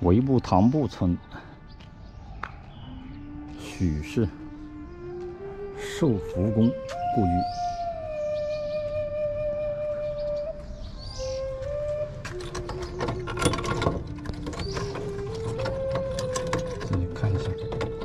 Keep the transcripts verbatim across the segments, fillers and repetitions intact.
围步塘埠村，许氏寿福宫故居。自己看一下。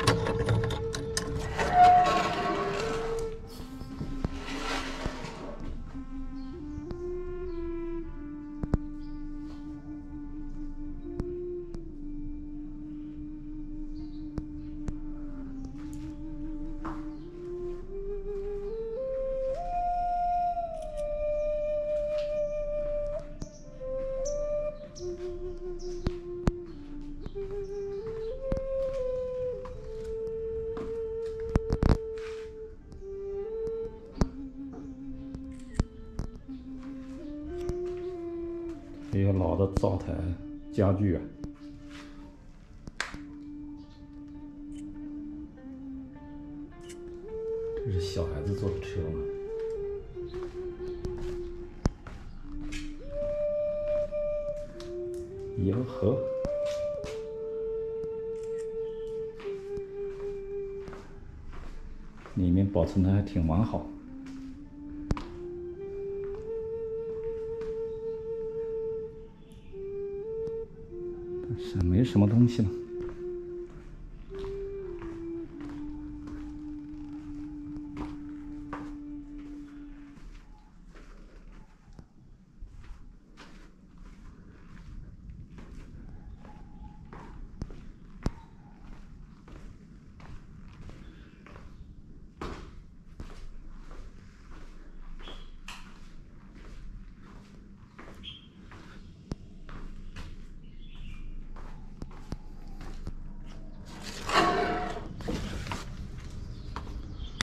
这些老的灶台家具啊，这是小孩子坐的车吗？哟呵，里面保存的还挺完好。但是没什么东西了。